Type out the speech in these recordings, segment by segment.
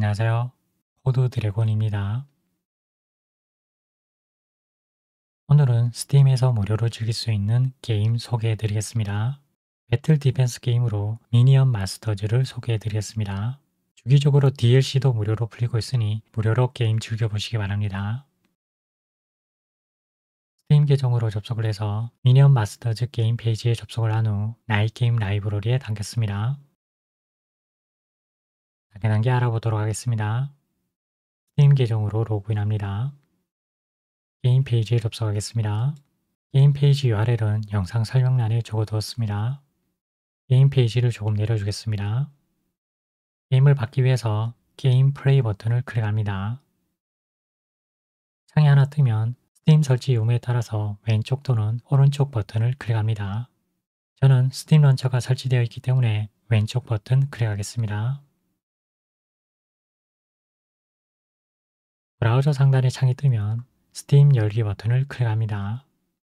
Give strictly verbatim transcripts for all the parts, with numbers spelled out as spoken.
안녕하세요. 코드 드래곤입니다. 오늘은 스팀에서 무료로 즐길 수 있는 게임 소개해 드리겠습니다. 배틀 디펜스 게임으로 미니언 마스터즈를 소개해 드리겠습니다. 주기적으로 디엘씨도 무료로 풀리고 있으니 무료로 게임 즐겨보시기 바랍니다. 스팀 계정으로 접속을 해서 미니언 마스터즈 게임 페이지에 접속을 한 후 나이게임 라이브러리에 담겼습니다. 단계 알아보도록 하겠습니다. 스팀 계정으로 로그인합니다. 게임 페이지에 접속하겠습니다. 게임 페이지 유알엘은 영상 설명란에 적어두었습니다. 게임 페이지를 조금 내려주겠습니다. 게임을 받기 위해서 게임 플레이 버튼을 클릭합니다. 창이 하나 뜨면 스팀 설치 유무에 따라서 왼쪽 또는 오른쪽 버튼을 클릭합니다. 저는 스팀 런처가 설치되어 있기 때문에 왼쪽 버튼 클릭하겠습니다. 브라우저 상단에 창이 뜨면 스팀 열기 버튼을 클릭합니다.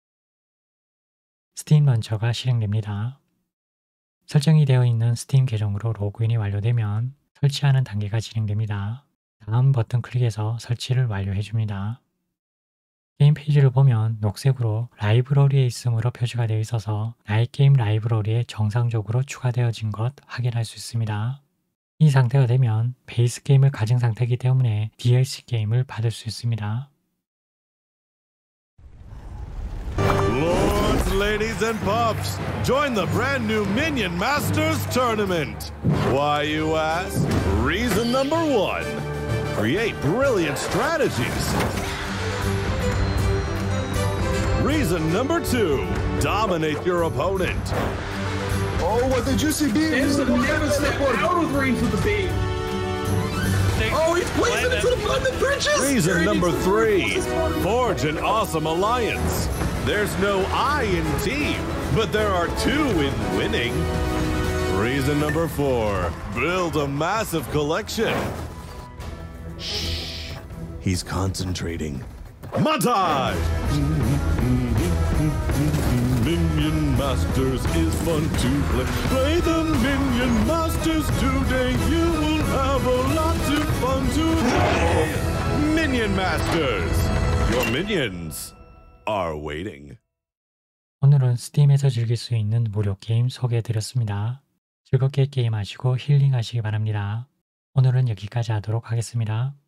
스팀 런처가 실행됩니다. 설정이 되어 있는 스팀 계정으로 로그인이 완료되면 설치하는 단계가 진행됩니다. 다음 버튼 클릭해서 설치를 완료해줍니다. 게임 페이지를 보면 녹색으로 라이브러리에 있음으로 표시가 되어 있어서 나이게임 라이브러리에 정상적으로 추가되어진 것 확인할 수 있습니다. 이 상태가 되면 베이스 게임을 가진 상태이기 때문에 디엘씨 게임을 받을 수 있습니다. Lords, ladies, and pups, join the brand new Minion Masters Tournament. Why, you ask? Reason number one, create brilliant strategies. Reason number two, dominate your opponent. Oh, what the juicy beam! There's the never step out of range with the beam. Oh, he's placing it to the front of the bridges! Reason number three, forge an awesome alliance. There's no I in team, but there are two in winning. Reason number four, build a massive collection. Shh, he's concentrating. Montage! Minion Masters is fun to play. Play the Minion Masters today. You will have a lot of fun today. Minion Masters. Your minions are waiting. 오늘은 스팀에서 즐길 수 있는 무료 게임 소개해드렸습니다. 즐겁게 게임하시고 힐링하시기 바랍니다. 오늘은 여기까지 하도록 하겠습니다.